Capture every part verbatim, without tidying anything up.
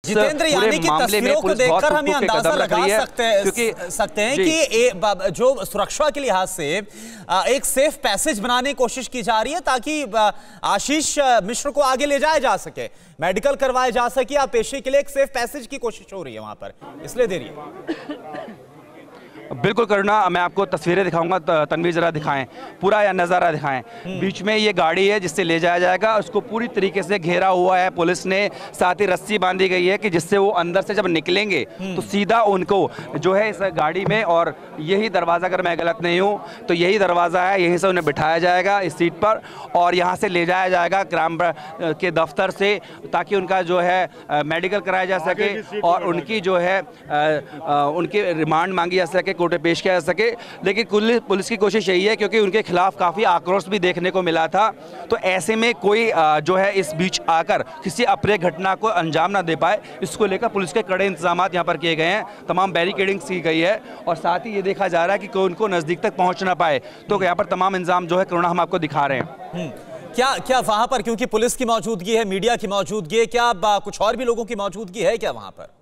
पूरे मामले में पुलिस बहुत ठोक के कदम रख रही है, क्योंकि सकते हैं कि ए, जो सुरक्षा के लिहाज से एक सेफ पैसेज बनाने की कोशिश की जा रही है ताकि आशीष मिश्र को आगे ले जाया जा सके, मेडिकल करवाया जा सके, या पेशी के लिए एक सेफ पैसेज की कोशिश हो रही है वहां पर, इसलिए दे रही है। बिल्कुल करुणा, मैं आपको तस्वीरें दिखाऊंगा, तनवीर जरा दिखाएं, पूरा यह नज़ारा दिखाएं। बीच में ये गाड़ी है जिससे ले जाया जाएगा, उसको पूरी तरीके से घेरा हुआ है पुलिस ने, साथ ही रस्सी बांधी गई है कि जिससे वो अंदर से जब निकलेंगे तो सीधा उनको जो है इस गाड़ी में, और यही दरवाज़ा, अगर मैं गलत नहीं हूँ तो यही दरवाज़ा है, यहीं से उन्हें बिठाया जाएगा इस सीट पर और यहाँ से ले जाया जाएगा क्राइम के दफ्तर से, ताकि उनका जो है मेडिकल कराया जा सके और उनकी जो है उनकी रिमांड मांगी जा सके, कोर्ट में पेश किया जा सके। लेकिन पुलिस की कोशिश यही है, क्योंकि उनके खिलाफ काफ़ी आक्रोश भी देखने को मिला था, तो ऐसे में कोई जो है इस बीच आकर किसी अप्रिय घटना को अंजाम ना दे पाए, इसको लेकर पुलिस के कड़े इंतजाम यहाँ पर किए गए हैं, तमाम बैरिकेडिंग की गई है और साथ ही ये देखा जा रहा है कि कोई उनको नज़दीक तक पहुँच ना पाए, तो यहाँ पर तमाम इंतजाम जो है करुणा हम आपको दिखा रहे हैं। क्या क्या वहां पर, क्योंकि पुलिस की मौजूदगी है, मीडिया की मौजूदगी है, क्या कुछ और भी लोगों की मौजूदगी है क्या वहां पर?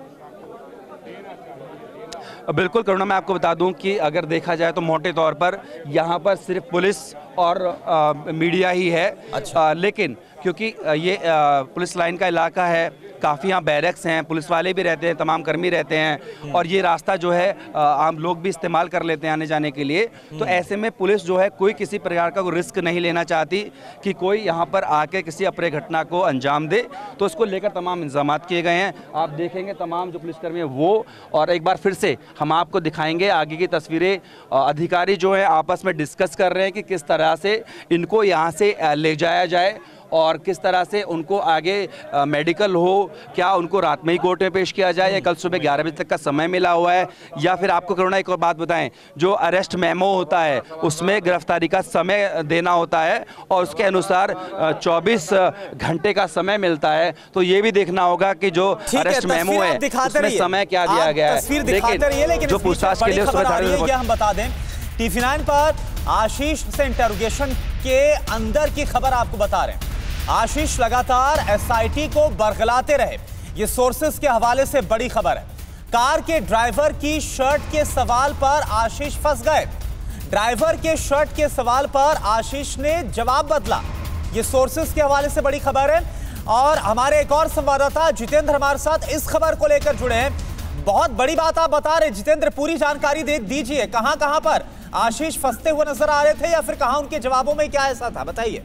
बिल्कुल करुणा, मैं आपको बता दूं कि अगर देखा जाए तो मोटे तौर पर यहाँ पर सिर्फ पुलिस और आ, मीडिया ही है। अच्छा। आ, लेकिन क्योंकि ये आ, पुलिस लाइन का इलाका है, काफ़ी यहाँ बैरक्स हैं, पुलिस वाले भी रहते हैं, तमाम कर्मी रहते हैं और ये रास्ता जो है आम लोग भी इस्तेमाल कर लेते हैं आने जाने के लिए, तो ऐसे में पुलिस जो है कोई किसी प्रकार का रिस्क नहीं लेना चाहती कि कोई यहाँ पर आके किसी अप्रिय घटना को अंजाम दे, तो उसको लेकर तमाम इंतजाम किए गए हैं। आप देखेंगे तमाम जो पुलिसकर्मी हैं वो, और एक बार फिर से हम आपको दिखाएंगे आगे की तस्वीरें, अधिकारी जो है आपस में डिस्कस कर रहे हैं कि किस तरह से इनको यहाँ से ले जाया जाए और किस तरह से उनको आगे आ, मेडिकल हो, क्या उनको रात में ही कोर्ट में पेश किया जाए या कल सुबह ग्यारह बजे तक का समय मिला हुआ है, या फिर आपको करुणा एक और बात बताएं, जो अरेस्ट मेमो होता है उसमें गिरफ्तारी का समय देना होता है और उसके अनुसार चौबीस घंटे का समय मिलता है, तो ये भी देखना होगा कि जो अरेस्ट मेमो है उसमें समय क्या दिया गया है। लेकिन जो पूछताछ के लिए हम बता दें, टीवी नाइन पर आशीष से इंटरोगेशन के अंदर की खबर आपको बता रहे हैं। आशीष लगातार एसआईटी को बरगलाते रहे, ये सोर्सेस के हवाले से बड़ी खबर है। कार के ड्राइवर की शर्ट के सवाल पर आशीष फंस गए, ड्राइवर के शर्ट के सवाल पर आशीष ने जवाब बदला, ये सोर्सेस के हवाले से बड़ी खबर है। और हमारे एक और संवाददाता जितेंद्र हमारे साथ इस खबर को लेकर जुड़े हैं। बहुत बड़ी बात आप बता रहे जितेंद्र, पूरी जानकारी दे दीजिए, कहां कहां पर आशीष फंसते हुए नजर आ रहे थे या फिर कहां उनके जवाबों में क्या ऐसा था, बताइए।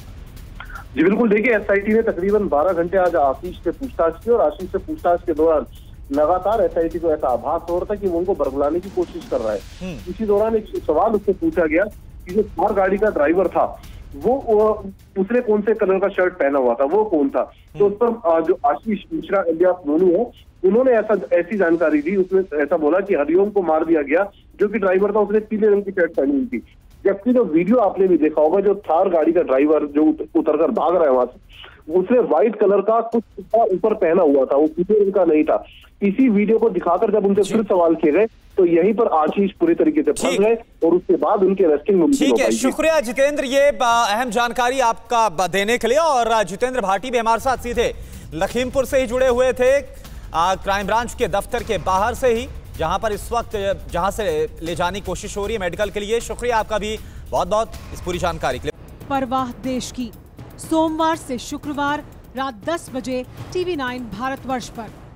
जी बिल्कुल, देखिए एसआईटी ने तकरीबन बारह घंटे आज आशीष से पूछताछ की और आशीष से पूछताछ के दौरान लगातार एसआईटी को ऐसा आभास हो रहा था कि वो उनको बरगलाने की कोशिश कर रहा है। इसी दौरान एक सवाल उससे पूछा गया कि जो कार गाड़ी का ड्राइवर था वो उसने कौन से कलर का शर्ट पहना हुआ था, वो कौन था, तो उस पर जो आशीष मिश्रा इलियास मोनू है उन्होंने ऐसा ऐसी जानकारी दी, उसने ऐसा बोला कि हरिओम को मार दिया गया, जो कि ड्राइवर था उसने पीले रंग की शर्ट पहनी हुई थी। जबकि जो वीडियो आपने भी देखा होगा, जो थार गाड़ी का ड्राइवर जो उतरकर भाग रहा है वहां से, उसने व्हाइट कलर का कुछ ऊपर पहना हुआ था, वो पीले रंग का नहीं था। इसी वीडियो को दिखाकर जब उनसे फिर सवाल किए गए तो यहीं पर आशीष पूरी तरीके से फंस गए और उसके बाद उनके अरेस्टिंग मुमकिन हो पाई। शुक्रिया जितेंद्र, ये अहम जानकारी आपका देने के लिए। और जितेंद्र भाटी भी हमारे साथ सीधे लखीमपुर से ही जुड़े हुए थे, क्राइम ब्रांच के दफ्तर के बाहर से ही, जहां पर इस वक्त जहां से ले जाने की कोशिश हो रही है मेडिकल के लिए। शुक्रिया आपका भी बहुत बहुत इस पूरी जानकारी के लिए। परवाह देश की, सोमवार से शुक्रवार रात दस बजे टीवी नाइन भारतवर्ष पर।